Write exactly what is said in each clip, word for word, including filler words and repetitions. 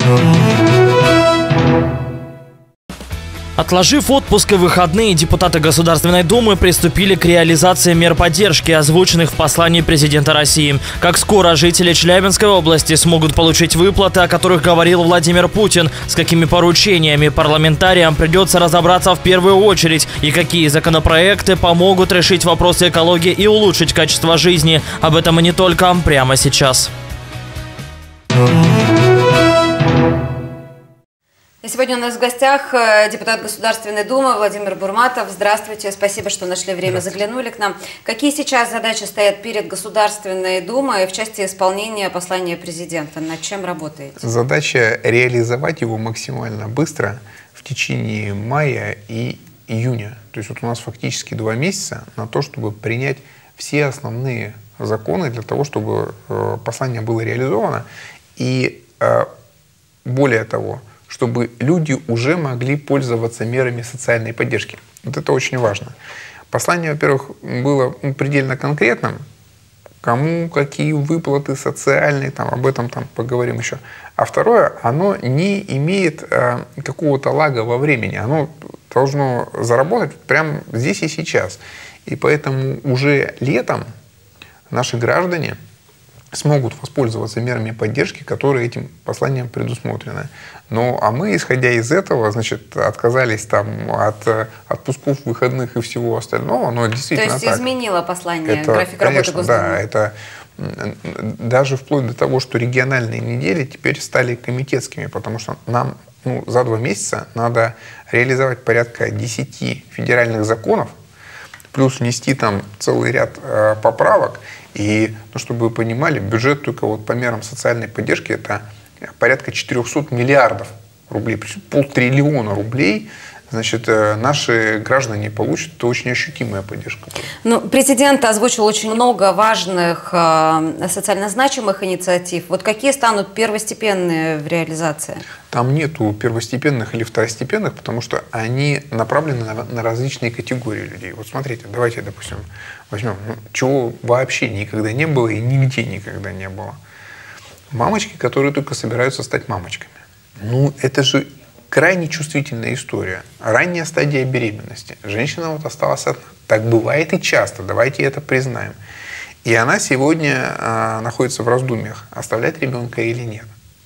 Отложив отпуск и выходные, депутаты Государственной Думы приступили к реализации мер поддержки, озвученных в послании президента России. Как скоро жители Челябинской области смогут получить выплаты, о которых говорил Владимир Путин, с какими поручениями парламентариям придется разобраться в первую очередь и какие законопроекты помогут решить вопросы экологии и улучшить качество жизни. Об этом и не только прямо сейчас. Сегодня у нас в гостях депутат Государственной Думы Владимир Бурматов. Здравствуйте, спасибо, что нашли время, заглянули к нам. Какие сейчас задачи стоят перед Государственной Думой в части исполнения послания президента? Над чем работаете? Задача реализовать его максимально быстро в течение мая и июня. То есть вот у нас фактически два месяца на то, чтобы принять все основные законы для того, чтобы послание было реализовано. И более того, чтобы люди уже могли пользоваться мерами социальной поддержки. Вот это очень важно. Послание, во-первых, было предельно конкретным. Кому какие выплаты социальные, там, об этом там поговорим еще. А второе, оно не имеет э, какого-то лага во времени. Оно должно заработать прямо здесь и сейчас. И поэтому уже летом наши граждане смогут воспользоваться мерами поддержки, которые этим посланием предусмотрены. Ну, а мы, исходя из этого, значит, отказались там от отпусков, выходных и всего остального. Но действительно. То есть так. Изменило послание, это, график конечно, работы Госдумы? Да, это даже вплоть до того, что региональные недели теперь стали комитетскими, потому что нам ну, за два месяца надо реализовать порядка десяти федеральных законов, плюс внести там целый ряд э, поправок. И, ну, чтобы вы понимали, бюджет только вот по мерам социальной поддержки это порядка четырёхсот миллиардов рублей, полтриллиона рублей. Значит, наши граждане получат, это очень ощутимая поддержка. Ну, президент озвучил очень много важных э, социально значимых инициатив. Вот какие станут первостепенные в реализации? Там нету первостепенных или второстепенных, потому что они направлены на, на различные категории людей. Вот смотрите, давайте, допустим, возьмем, ну, чего вообще никогда не было и нигде никогда не было. Мамочки, которые только собираются стать мамочками. Ну, это же крайне чувствительная история. Ранняя стадия беременности. Женщина вот осталась одна. Так бывает и часто, давайте это признаем. И она сегодня э, находится в раздумьях, оставлять ребенка или нет.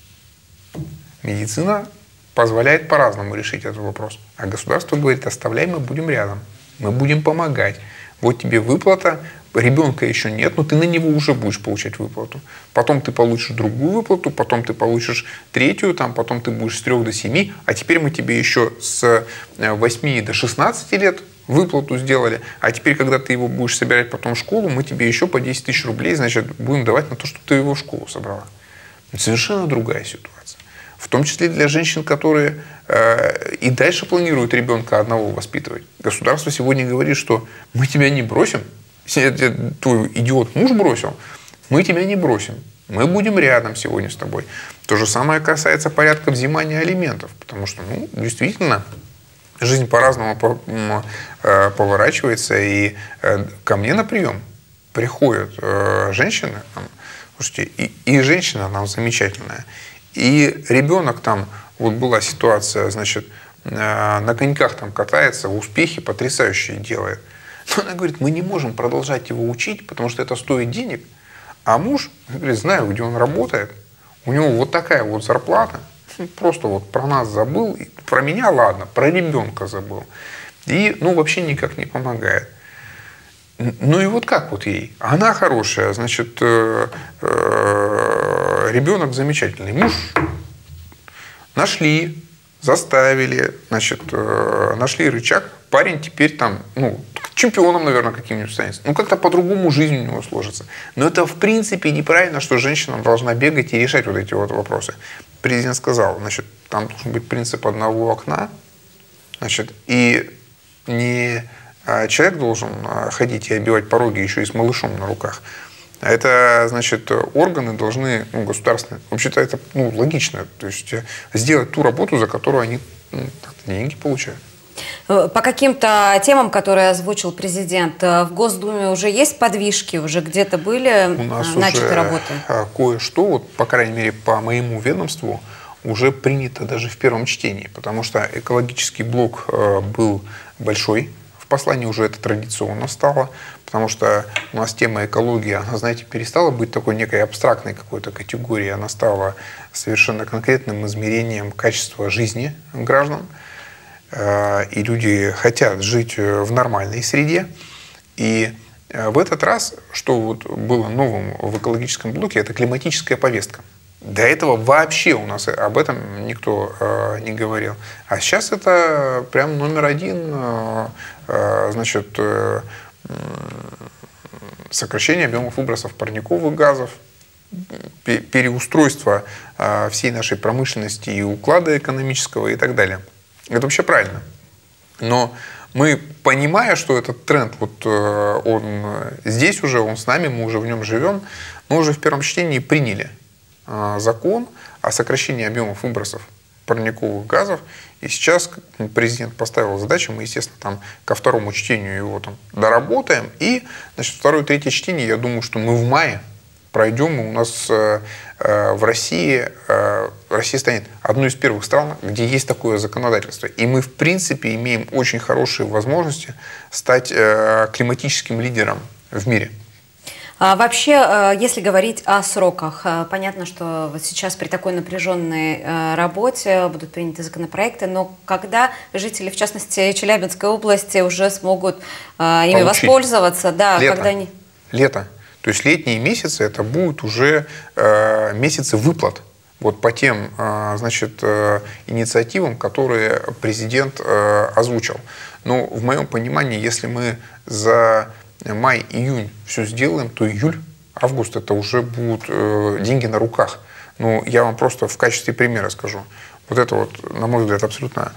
Медицина позволяет по-разному решить этот вопрос. А государство говорит, оставляй, мы будем рядом. Мы будем помогать. Вот тебе выплата, ребенка еще нет, но ты на него уже будешь получать выплату. Потом ты получишь другую выплату, потом ты получишь третью, там, потом ты будешь с трёх до семи, а теперь мы тебе еще с восьми до шестнадцати лет выплату сделали, а теперь, когда ты его будешь собирать потом в школу, мы тебе еще по десять тысяч рублей, значит, будем давать на то, что ты его в школу собрала. Это совершенно другая ситуация. В том числе для женщин, которые э, и дальше планируют ребенка одного воспитывать. Государство сегодня говорит, что мы тебя не бросим. Если твой идиот муж бросил, мы тебя не бросим. Мы будем рядом сегодня с тобой. То же самое касается порядка взимания алиментов. Потому что, ну, действительно, жизнь по-разному поворачивается. И ко мне на прием приходят женщины. Слушайте, и, и женщина нам замечательная. И ребенок там, вот была ситуация, значит, на коньках там катается, успехи потрясающие делает. Но она говорит, мы не можем продолжать его учить, потому что это стоит денег. А муж, говорит, знаю, где он работает, у него вот такая вот зарплата. Просто вот про нас забыл, про меня ладно, про ребенка забыл. И, ну, вообще никак не помогает. Ну и вот как вот ей? Она хорошая, значит, э, э, ребенок замечательный. Муж нашли, заставили, значит, э, нашли рычаг. Парень теперь там, ну, чемпионом, наверное, каким-нибудь станет. Ну, как-то по-другому жизнь у него сложится. Но это, в принципе, неправильно, что женщина должна бегать и решать вот эти вот вопросы. Президент сказал, значит, там должен быть принцип одного окна, значит, и не человек должен ходить и обивать пороги еще и с малышом на руках. А это, значит, органы должны, ну, государственные, вообще-то это, ну, логично, то есть сделать ту работу, за которую они, ну, деньги получают. По каким-то темам, которые озвучил президент, в Госдуме уже есть подвижки, уже где-то были у нас начаты уже работы? Кое-что, вот, по крайней мере, по моему ведомству, уже принято даже в первом чтении, потому что экологический блок был большой. В послании уже это традиционно стало, потому что у нас тема экологии, она, знаете, перестала быть такой некой абстрактной какой-то категорией, она стала совершенно конкретным измерением качества жизни граждан. И люди хотят жить в нормальной среде. И в этот раз, что вот было новым в экологическом блоке, это климатическая повестка. До этого вообще у нас об этом никто э, не говорил. А сейчас это прям номер один, э, э, значит, э, сокращение объемов выбросов парниковых газов, переустройство э, всей нашей промышленности и уклада экономического и так далее. Это вообще правильно. Но мы, понимая, что этот тренд, вот, э, он здесь уже, он с нами, мы уже в нем живем, мы уже в первом чтении приняли закон о сокращении объемов выбросов парниковых газов. И сейчас президент поставил задачу, мы, естественно, там ко второму чтению его там доработаем. И, значит, второе, третье чтение, я думаю, что мы в мае пройдем. И у нас э, э, в России, э, Россия станет одной из первых стран, где есть такое законодательство. И мы, в принципе, имеем очень хорошие возможности стать э, климатическим лидером в мире. А вообще, если говорить о сроках, понятно, что вот сейчас при такой напряженной работе будут приняты законопроекты, но когда жители, в частности, Челябинской области, уже смогут ими Получить. воспользоваться? Да, Лето. Когда они... Лето. То есть летние месяцы это будут уже э, месяцы выплат вот по тем э, значит, э, инициативам, которые президент э, озвучил. Но в моем понимании, если мы за май-июнь все сделаем, то июль, август это уже будут э, деньги на руках. Ну, я вам просто в качестве примера скажу. Вот это вот, на мой взгляд, абсолютно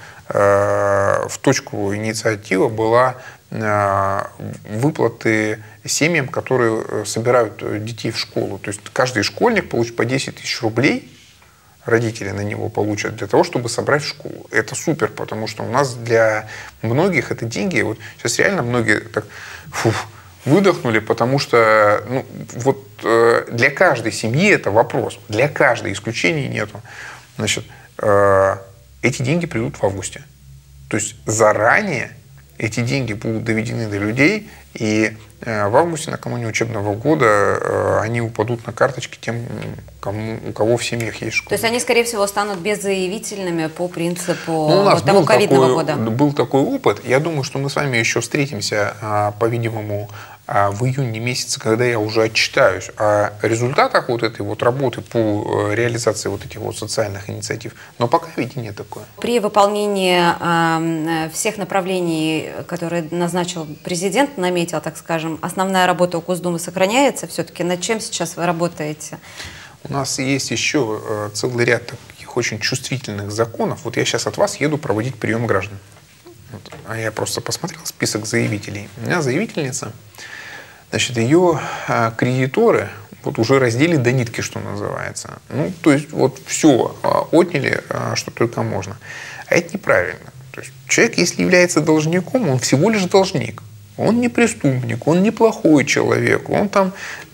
э, в точку инициатива была э, выплаты семьям, которые собирают детей в школу. То есть каждый школьник получит по десять тысяч рублей, родители на него получат для того, чтобы собрать в школу. Это супер, потому что у нас для многих это деньги. Вот сейчас реально многие так фух, выдохнули, потому что ну, вот, э, для каждой семьи это вопрос. Для каждой исключений нету. Значит, э, эти деньги придут в августе. То есть заранее эти деньги будут доведены до людей, и э, в августе накануне учебного года э, они упадут на карточки тем, кому, у кого в семьях есть школа. То есть они, скорее всего, станут беззаявительными по принципу ну, у нас вот того был ковидного такой, года? Был такой опыт. Я думаю, что мы с вами еще встретимся, по-видимому, в июне месяце, когда я уже отчитаюсь о результатах вот этой вот работы по реализации вот этих вот социальных инициатив. Но пока видение такое. При выполнении э, всех направлений, которые назначил президент, наметил, так скажем, основная работа у Госдумы сохраняется все-таки? Над чем сейчас вы работаете? У нас есть еще целый ряд таких очень чувствительных законов. Вот я сейчас от вас еду проводить прием граждан. Вот. А я просто посмотрел список заявителей. У меня заявительница, значит, ее кредиторы вот уже раздели до нитки, что называется. Ну, то есть вот все отняли, что только можно. А это неправильно. То есть человек, если является должником, он всего лишь должник. Он не преступник, он не плохой человек, он там,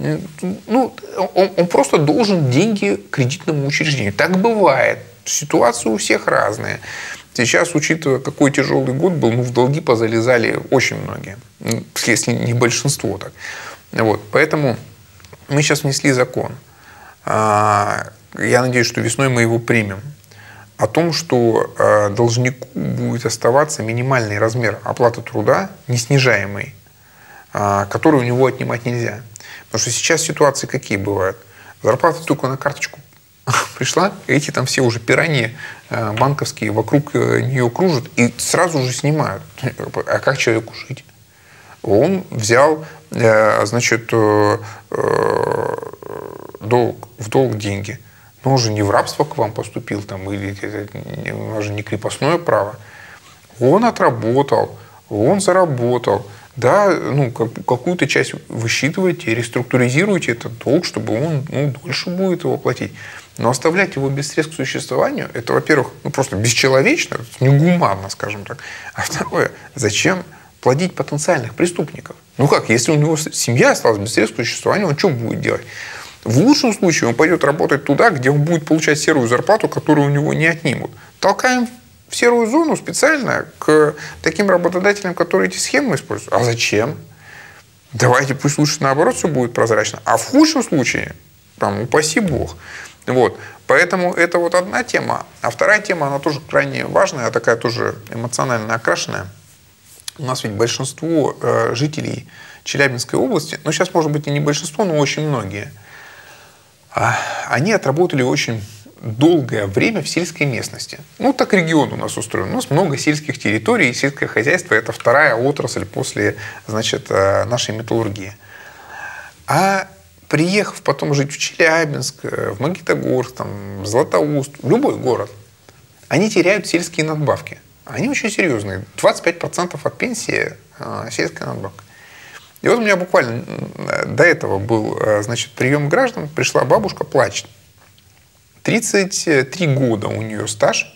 ну, он, он просто должен деньги кредитному учреждению. Так бывает. Ситуации у всех разные. Сейчас, учитывая, какой тяжелый год был, ну, в долги позалезали очень многие, если не большинство так. Вот. Поэтому мы сейчас внесли закон. Я надеюсь, что весной мы его примем. О том, что должнику будет оставаться минимальный размер оплаты труда, не снижаемый, который у него отнимать нельзя. Потому что сейчас ситуации какие бывают? Зарплата только на карточку пришла, эти там все уже пираньи банковские вокруг нее кружат и сразу же снимают. А как человеку жить? Он взял, значит, долг, в долг деньги. Но он же не в рабство к вам поступил, там, или у нас же не крепостное право. Он отработал, он заработал. Да, ну, какую-то часть высчитываете, реструктуризируете этот долг, чтобы он ну, дольше будет его платить. Но оставлять его без средств к существованию, это, во-первых, ну, просто бесчеловечно, негуманно, скажем так. А второе, зачем плодить потенциальных преступников? Ну как, если у него семья осталась без средств к существованию, он что будет делать? В лучшем случае он пойдет работать туда, где он будет получать серую зарплату, которую у него не отнимут. Толкаем в серую зону специально к таким работодателям, которые эти схемы используют. А зачем? Давайте пусть лучше наоборот все будет прозрачно. А в худшем случае, там, упаси бог. Вот. Поэтому это вот одна тема. А вторая тема, она тоже крайне важная, а такая тоже эмоционально окрашенная. У нас ведь большинство э, жителей Челябинской области, ну сейчас может быть и не большинство, но очень многие, э, они отработали очень долгое время в сельской местности. Ну, так регион у нас устроен. У нас много сельских территорий, и сельское хозяйство – это вторая отрасль после, значит, нашей металлургии. А приехав потом жить в Челябинск, в Магнитогорск, там, в Златоуст, в любой город, они теряют сельские надбавки. Они очень серьезные. двадцать пять процентов от пенсии – сельская надбавка. И вот у меня буквально до этого был, значит, прием граждан, пришла бабушка, плачет. тридцать три года у нее стаж,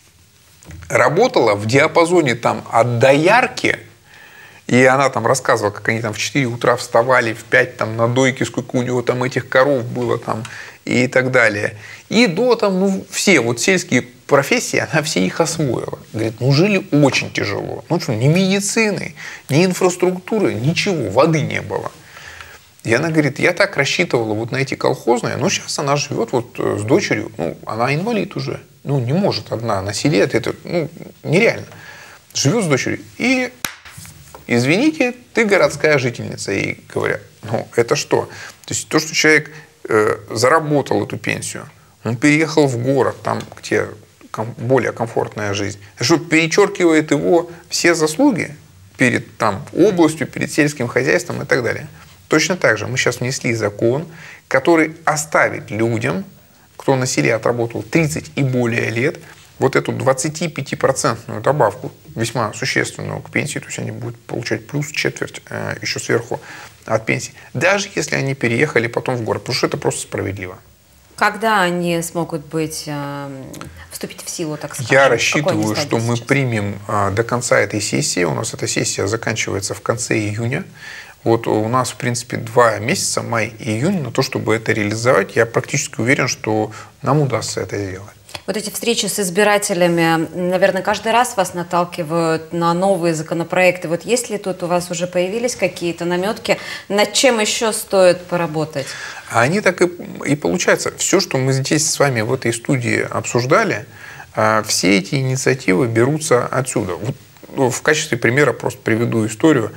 работала в диапазоне там от доярки, и она там рассказывала, как они там в четыре утра вставали, в пять там на дойке, сколько у него там этих коров было там и так далее. И до там, ну, все вот сельские профессии, она все их освоила. Говорит, ну, жили очень тяжело. Ну, что, ни медицины, ни инфраструктуры, ничего, воды не было. И она говорит, я так рассчитывала вот на эти колхозные, но сейчас она живет вот с дочерью, ну, она инвалид уже, ну, не может одна на селе, это, ну, нереально. Живет с дочерью. И, извините, ты городская жительница. И говорят, ну, это что? То есть то, что человек э, заработал эту пенсию, он переехал в город, там, где ком- более комфортная жизнь, что перечеркивает его все заслуги перед там, областью, перед сельским хозяйством и так далее. Точно так же мы сейчас внесли закон, который оставит людям, кто на селе отработал тридцать и более лет, вот эту двадцатипятипроцентную добавку, весьма существенную к пенсии, то есть они будут получать плюс четверть э, еще сверху от пенсии, даже если они переехали потом в город, потому что это просто справедливо. Когда они смогут быть, э, вступить в силу, так скажем? Я рассчитываю, что мы сейчас примем э, до конца этой сессии, у нас эта сессия заканчивается в конце июня. Вот у нас, в принципе, два месяца, май и июнь, на то, чтобы это реализовать. Я практически уверен, что нам удастся это сделать. Вот эти встречи с избирателями, наверное, каждый раз вас наталкивают на новые законопроекты. Вот есть ли тут у вас уже появились какие-то наметки, над чем еще стоит поработать? А они так и, и получается. Все, что мы здесь с вами в этой студии обсуждали, все эти инициативы берутся отсюда. Вот в качестве примера просто приведу историю.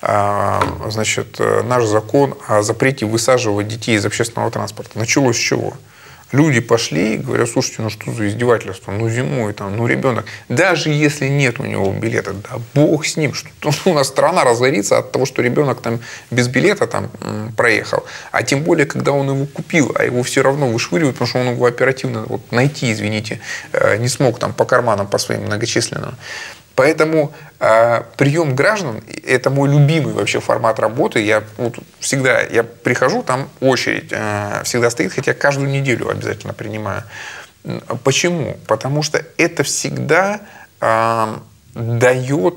Значит, наш закон о запрете высаживать детей из общественного транспорта. Началось с чего? Люди пошли и говорят, слушайте, ну что за издевательство, ну зимой там, ну ребенок, даже если нет у него билета, да бог с ним, что у нас страна разорится от того, что ребенок там без билета там проехал, а тем более, когда он его купил, а его все равно вышвыривают, потому что он его оперативно вот, найти, извините, не смог там по карманам, по своим многочисленным. Поэтому э, прием граждан – это мой любимый вообще формат работы. Я вот всегда я прихожу, там очередь э, всегда стоит, хотя каждую неделю обязательно принимаю. Почему? Потому что это всегда э, дает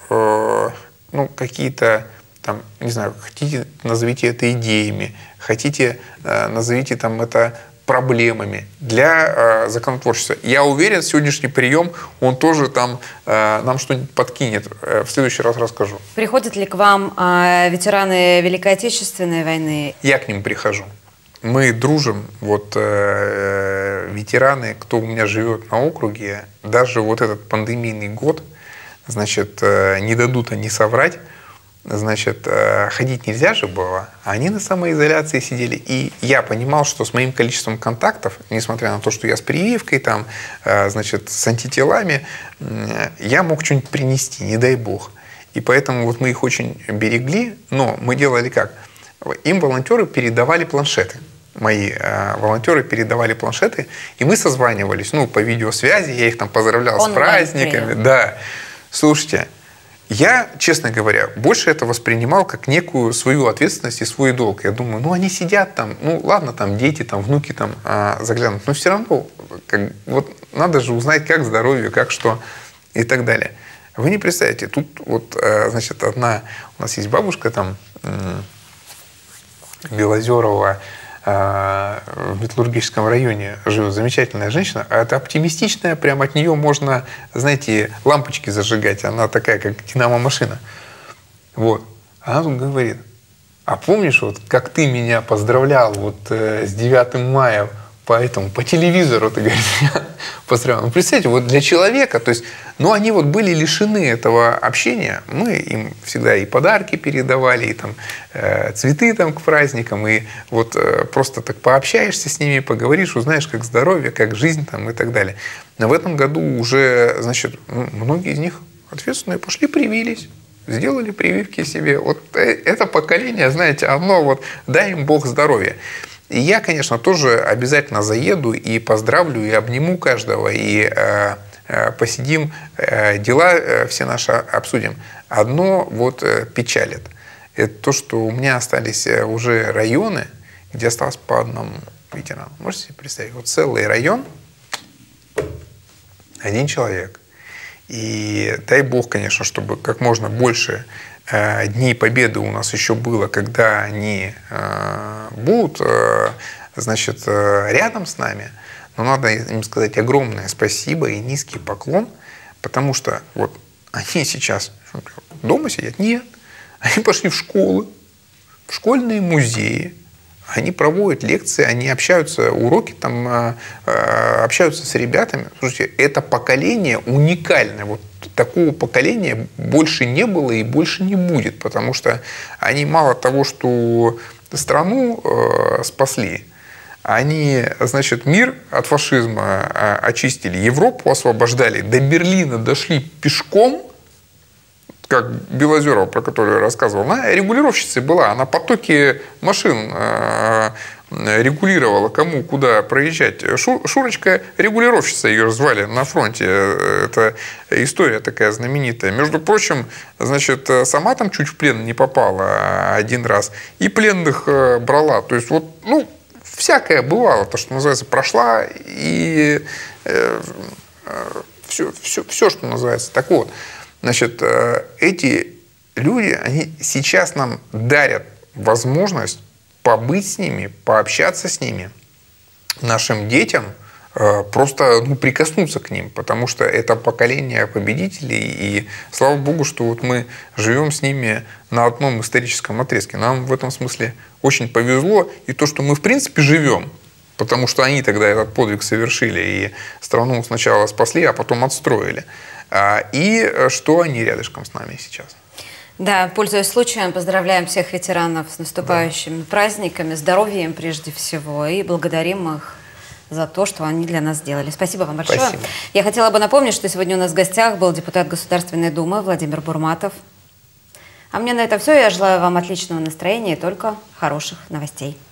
э, ну, какие-то, там, не знаю, хотите, назовите это идеями, хотите, э, назовите там это проблемами для э, законотворчества. Я уверен, сегодняшний прием, он тоже там э, нам что-нибудь подкинет. Э, в следующий раз расскажу. Приходят ли к вам э, ветераны Великой Отечественной войны? Я к ним прихожу. Мы дружим. Вот э, ветераны, кто у меня живет на округе, даже вот этот пандемийный год, значит, э, не дадут они соврать. Значит, ходить нельзя же было, а они на самоизоляции сидели. И я понимал, что с моим количеством контактов, несмотря на то, что я с прививкой, там, значит, с антителами, я мог что-нибудь принести, не дай бог. И поэтому вот мы их очень берегли, но мы делали как? Им волонтеры передавали планшеты. Мои э, волонтеры передавали планшеты, и мы созванивались, ну, по видеосвязи, я их там поздравлял Он с праздниками. Да. Слушайте, я, честно говоря, больше это воспринимал как некую свою ответственность и свой долг. Я думаю, ну, они сидят там, ну, ладно, там, дети, там, внуки там а, заглянут, но все равно, как, вот, надо же узнать, как здоровье, как что и так далее. Вы не представляете, тут вот, а, значит, одна, у нас есть бабушка там, Белозерова, в металлургическом районе живет замечательная женщина, а это оптимистичная, прям от нее можно, знаете, лампочки зажигать, она такая, как динамо-машина. Вот. Она тут говорит: а помнишь, вот как ты меня поздравлял вот э, с девятым мая, поэтому по телевизору, ты говоришь, я поздравлял. Ну, представьте, вот для человека, то есть, ну, они вот были лишены этого общения, мы им всегда и подарки передавали, и там э, цветы там к праздникам, и вот э, просто так пообщаешься с ними, поговоришь, узнаешь, как здоровье, как жизнь там и так далее. Но в этом году уже, значит, многие из них ответственные пошли, привились. Сделали прививки себе. Вот это поколение, знаете, оно вот, дай им Бог здоровья. И я, конечно, тоже обязательно заеду и поздравлю, и обниму каждого, и э, э, посидим, э, дела э, все наши обсудим. Одно вот э, печалит. Это то, что у меня остались уже районы, где осталось по одному ветерану. Можете себе представить? Вот целый район, один человек. И дай Бог, конечно, чтобы как можно больше э, дней победы у нас еще было, когда они э, будут э, значит, э, рядом с нами. Но надо им сказать огромное спасибо и низкий поклон, потому что вот они сейчас дома сидят? Нет. Они пошли в школы, в школьные музеи. Они проводят лекции, они общаются, уроки там, общаются с ребятами. Слушайте, это поколение уникальное. Вот такого поколения больше не было и больше не будет, потому что они мало того, что страну э, спасли, они, значит, мир от фашизма очистили, Европу освобождали, до Берлина дошли пешком, как Белозерова, про которую я рассказывал, она регулировщицей была, она потоки машин э, регулировала, кому куда проезжать. Шу, Шурочка регулировщица, ее звали на фронте. Это история такая знаменитая. Между прочим, значит, сама там чуть в плен не попала один раз, и пленных брала. То есть, вот, ну, всякое бывало, то, что называется, прошла, и э, э, все, все, все, что называется. Так вот, значит, эти люди, они сейчас нам дарят возможность побыть с ними, пообщаться с ними, нашим детям, просто ну, прикоснуться к ним, потому что это поколение победителей, и слава Богу, что вот мы живем с ними на одном историческом отрезке. Нам в этом смысле очень повезло, и то, что мы в принципе живем, потому что они тогда этот подвиг совершили, и страну сначала спасли, а потом отстроили. И что они рядышком с нами сейчас. Да, пользуясь случаем, поздравляем всех ветеранов с наступающими да. праздниками, здоровья им прежде всего, и благодарим их за то, что они для нас сделали. Спасибо вам большое. Спасибо. Я хотела бы напомнить, что сегодня у нас в гостях был депутат Государственной Думы Владимир Бурматов. А мне на этом все. Я желаю вам отличного настроения и только хороших новостей.